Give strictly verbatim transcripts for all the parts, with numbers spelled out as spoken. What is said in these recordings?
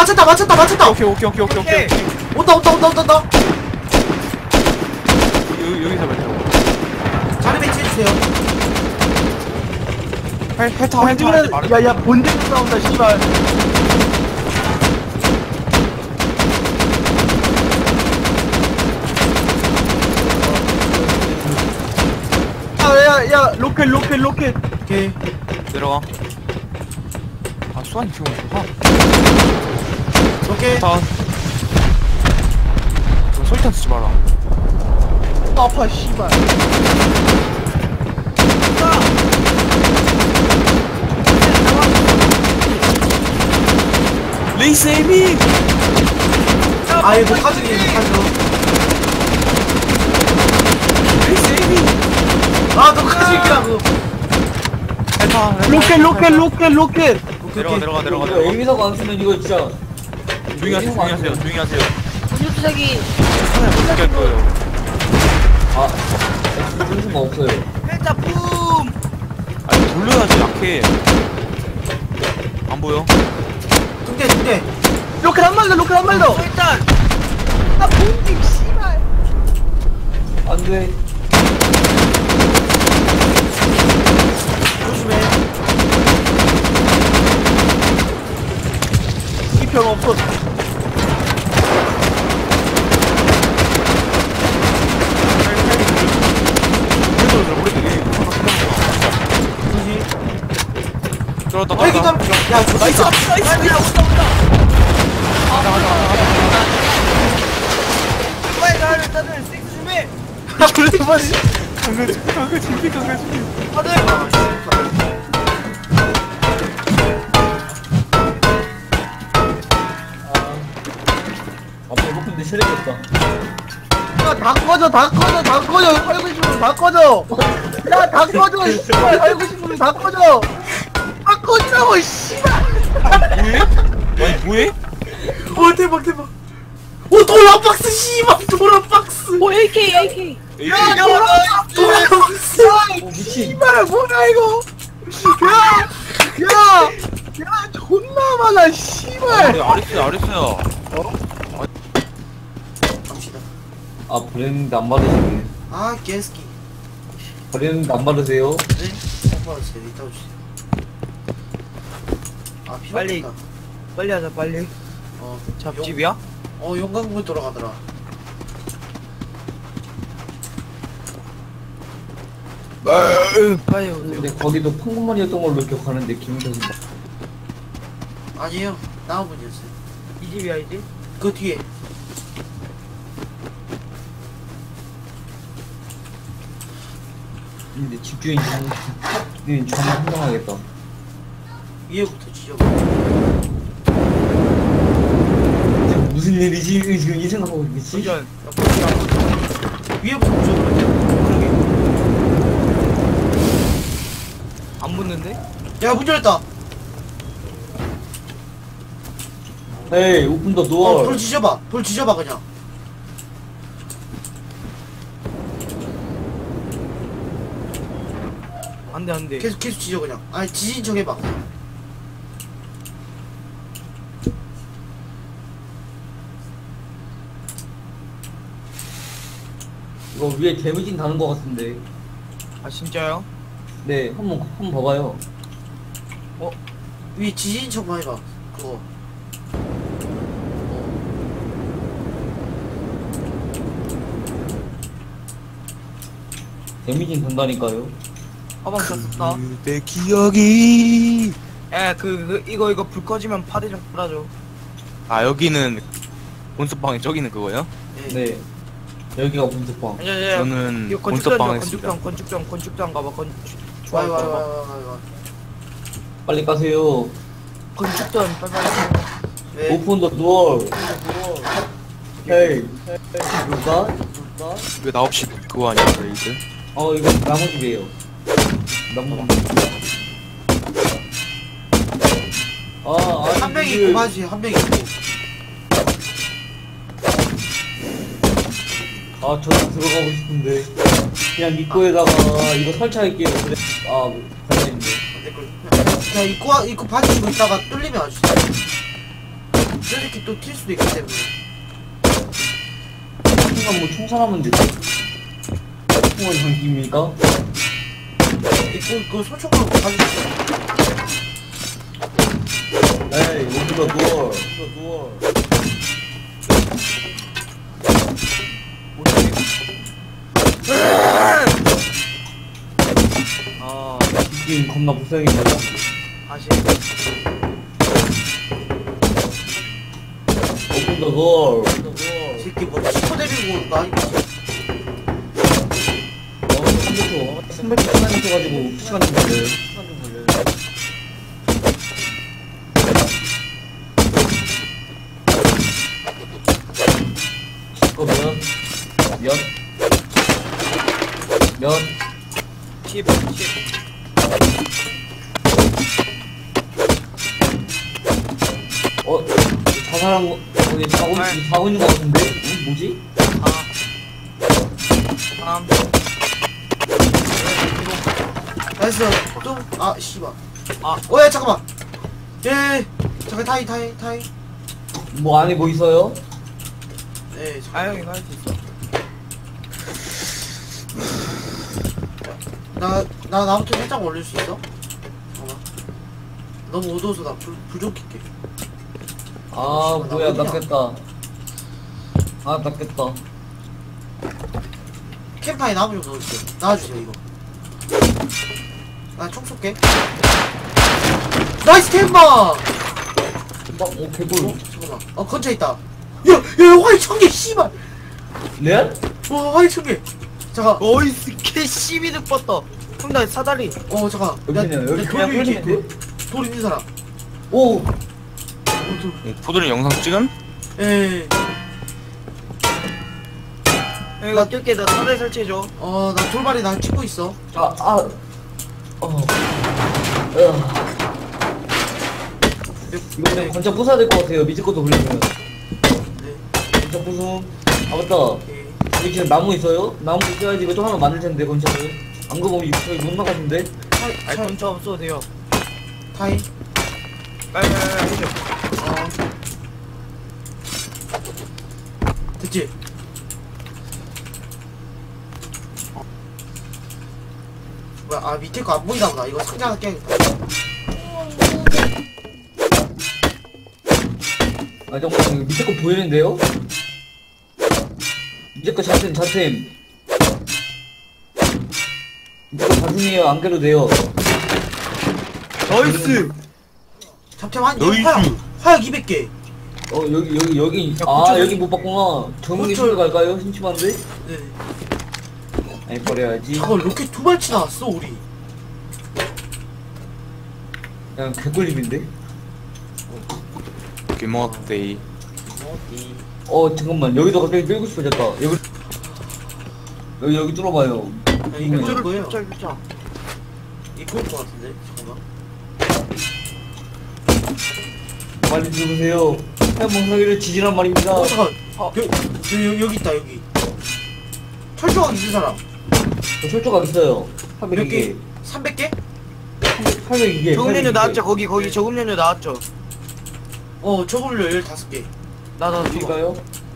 맞췄다 맞췄다 맞췄다. 오케이 오케이 오케이 오케이 오케이. 온다 온다 온다 온다 온다. 여기 여기서 말해요. 자리 배치해주세요. 헬 헬타 헬타 하지 말아. 야야 본대로 싸운다 씨발. 야야야 로켓 로켓 로켓. 오케이. 내려가. 아 수환이 지금 하. 오케이. 다. 너 설탕 쓰지 마라. 아파 씨발. 레이스 에이밍. 아 이거 카드니 카드. 레이스 에이밍. 아너 카드니라고. 헬타. 로켓 로켓 로켓 로켓. 내려가 내려가 내려가 내려가. 에미사가 안 쓰면 이거 진짜 조용히 하세요 조용히 하세요 조용히 하세요. 유투자기 하나 어떻게 할 거예요? 아 쓸 수가 없어요. 헬자 붐. 아니 돌려야지 약해. 안 보여? 중대 중대. 로켓 한 발 더 로켓 한 발 더. 일단 아 본대 씨발. 안돼. 조심해. 이평 없어. 들어왔다 헬기 좀. 들어왔다. 야 나이스 나이스 온다 온다. 빨리 가 일단은 섹스 준비. 그래도 빨리. 강가지 강가지 준비 강가지. 다들 아 배고픈데 체력이 없다. 야다 꺼져 다 꺼져 다 꺼져 살고 싶으면 다 꺼져. 야 다 꺼져 씨발 살고 싶으면 다 꺼져. 다 꺼지라고 씨발. 뭐해? 아니 뭐해? 오 대박 대박. 오 도라박스 씨발 도라박스. 오 에이케이 에이케이. 야 돌아 도라박스. 오 미친. 씨발 뭐야 이거. 야야야 존나 많아 아, 씨발. 네, 아레스야 아레스야. 갑시다. 아 브랜드 안 바르시네. 아 개스키. 브랜드 안 바르세요? 네? 뽑아주세요. 이따 주세요. 아 필요 빨리. 없다. 빨리 하자 빨리. 어 잡집이야? 어 용광군 돌아가더라. 빨리 오세요. 근데 거기도 펑구머리였던 걸로 기억하는데 기분 탓인가? 아니에요. 나무분이었어요. 이 집이야 이 집? 그 뒤에. 근데 집주인 정 집주인 정말 황당하겠다. 위에부터 지져. 지금 무슨 일이지? 지금 이 생각하고 있겠지? 운전. 위에부터 부셔버려. 그러게. 안 붙는데? 야 문 열었다. 에이 오픈 더 어, 도어. 불 지져봐. 불 지져봐 그냥. 안돼 안돼. 계속 계속 지져 그냥. 아니 지진 척 해봐. 이거 위에 데미진 다는 것 같은데. 아 진짜요? 네 한번 한번 봐봐요. 위 지진 척만 해봐. 그거. 데미진 단다니까요. 가방 샀었다. 내 기억이. 야그 그, 이거 이거 불 꺼지면 파대 좀 뿌려줘. 아 여기는 본스방에 저기는 그거예요? 네. 네 여기가 분수방. 야야야. 저는 이거 건축장 본스방에 건축장 있습니다. 건축장 건축장 가봐 건. 와이 좋아 와이 가봐. 와이 와이 와이. 빨리 가세요. 건축장 빨리 빨리. 네. 오픈 더 도어. 헤이. 누가? 누가? 왜 나 없이 그거 아니야 레이드? 어 이거 나무 집이에요. 나무 집. 아 아니 한 명이 이게- 있고 가지 한 명이 있고. 아 저도 들어가고 싶은데 그냥 입구에다가 이거 설치할게요. 그래. 아 잘했는데. 댓글. 야 입고 와- 입고 받치고 있다가 뚫리면 와주세요. 저 새끼 또 튈 수도 있기 때문에. 순간 뭐 총살하면 되지. 총알 장기입니까? 그, 그거 소총으로 가지고. 에이, 오픈더 도어. 도어. 아 이 게임 겁나 불쌍해요. 다시 오픈더 도어. 이 새끼 뭐 치코 데리고 나 이거. 어, 컴퓨터. 선발표 시간이 있어가지고 시간 좀 걸려요. 시간 좀 걸려요. 이거 면? 면? 면? 십, 십. 어? 자살한 거, 어, 얘 자고, 네. 자고 있는 거 같은데? 어, 뭐지? 삼. 나이스. 또, 아, 씨발. 아. 어, 야, 잠깐만. 예, 잠깐, 타이, 타이, 타이. 뭐 안에 뭐 있어요? 예, 잠깐. 아 형이 할 수 있어. 나, 나, 나부터 살짝 올릴 수 있어? 잠깐만. 너무 어두워서 나 불, 불 좀 켤게. 아, 씨발, 뭐야, 나 낫겠다. 아, 낫겠다. 캠파에 나무 좀 넣어주세요. 나와주세요, 이거. 나 총 쏠게. 나이스 캠파! 막, 오, 개꿀. 어, 잠깐만. 어, 건차 있다. 야, 야, 화이 천 개, 씨발! 레알? 와, 화이 천 개. 잠깐. 어이스 개 십이득 뻗다. 형 나 사다리. 어, 잠깐. 여기는, 여기 야, 그냥 돌 이렇게, 끌리는데? 돌, 돌 있는 사람. 오! 어, 돌. 예, 포도는 영상 찍음? 예. 형 이거 낄게. 나 사다리 설치해줘. 어, 나 돌발이 나 찍고 있어. 아, 아. 어. 으아. 이거 그냥 건차 부숴야 될 것 같아요. 밑에 것도 불리면. 네. 건차 부숨. 아, 맞다. 오케이. 여기 지금 나무 있어요? 나무 있어야지 이거 좀 하나 만들 텐데, 건차를. 안 그러면 이거 저기 못 나가는데? 타이, 아니 타이, 건차 없어도 돼요. 타이. 빨리빨리 해줘. 어. 됐지? 뭐야, 아, 밑에 거 안 보이나 보다. 이거 상자 하나 깨야겠다. 아, 잠깐만, 이거 밑에 거 보이는데요? 밑에 거 자템, 자템. 밑에 거 자템이에요. 안 깨도 돼요. 나이스. 잡템 한, 나이스. 화약, 화약 이백 개. 어, 여기, 여기, 여기. 야, 아, 고쳐. 여기 못 봤구나. 정문이 고쳐. 신고 갈까요? 심심한데? 네. 아니, 버려야지. 잠깐, 로켓 두 발치 나왔어, 우리. 그냥 개꿀립인데? 귀먹데이. 어, 잠깐만. 여기도 갑자기 끌고 싶어졌다. 여기, 여기, 여기 뚫어봐요. 야, 이거 음. 뚫을 거예요. 쫓아 쫓아. 이거 뚫을 것 같은데? 잠깐만. 빨리 들어보세요. 해몽사기를 지지란 말입니다. 어, 잠깐. 여, 여, 여기 있다, 여기. 철조각 있는 사람. 저 철조각 있어요. 몇 삼백이 개? 개. 삼백 개? 팔백이 개. 저금연료 나왔죠. 거기 거기 저금연료 나왔죠. 어, 저걸로 열다섯 개. 나나 이거. 이가요?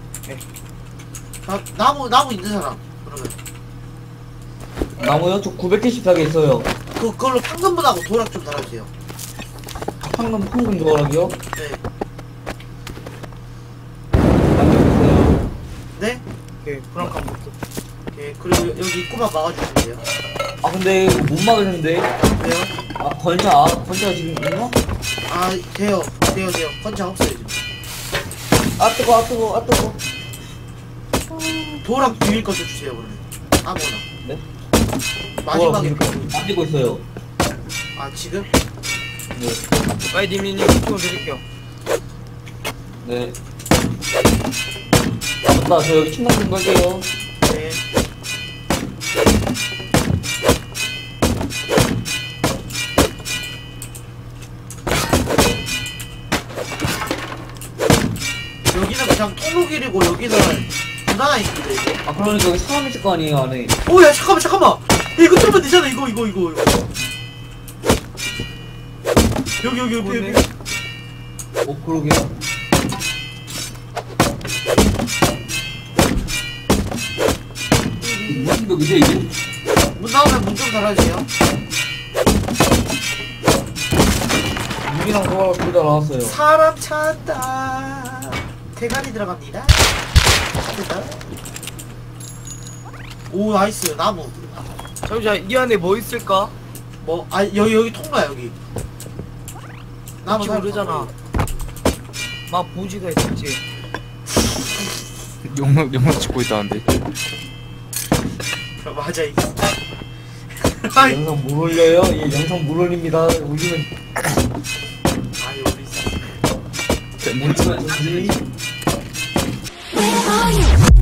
나, 나무, 나무 있는 사람. 그러면. 나무요? 저 구백칠십사 개 있어요. 그, 그걸로 황금분하고 도락 좀 달아주세요. 황금, 황금 도어락이요? 네. 남겨주세요. 네? 오케이 브랑칸 보트. 예, 그리고 여기 입구만 막아주시면 돼요. 아, 근데 이거 못 막으는데? 왜요? 아, 건차, 아, 건차가 지금 있나? 아, 돼요. 돼요, 돼요. 건차 없어요, 지금. 아, 뜨거, 아, 뜨거, 아, 뜨거. 도락 비밀 것도 주세요, 그러면. 아무거나. 네? 마지막에. 만들고 있어요. 아, 지금? 네. 빨리 님님님 부탁 드릴게요. 네. 아, 맞다. 저 여기 침낭 좀 갈게요. 네. 여기는 그냥 통로길이고 여기는 바나나 있는데 이거? 아, 그러니까 여기 사람 있을 거 아니에요, 안에. 오, 야, 잠깐만, 잠깐만! 야, 이거 뚫으면 되잖아, 이거, 이거, 이거, 이거. 여기, 여기, 여기, 여기. 뭔데? 어, 그러게요. 닫힌다 그죠 이게? 문 나오면 문 좀 달아주세요. 무기랑 소화가 둘 다 나왔어요. 사람 찾다. 대가리 들어갑니다. 됐다. 오 나이스 나무. 잠시만 이 안에 뭐 있을까? 뭐 아 여기 여기 통로야 여기. 나무 혹시 사람 모르잖아. 막 보지가 있었지. 영상 영상 찍고 있다는데. 통로. 맞아 이거. 아이 영상 못 올려요? 예, 영상 못 올립니다. 올리면 아니 우리 있어. 올리면 좋지. Where are you?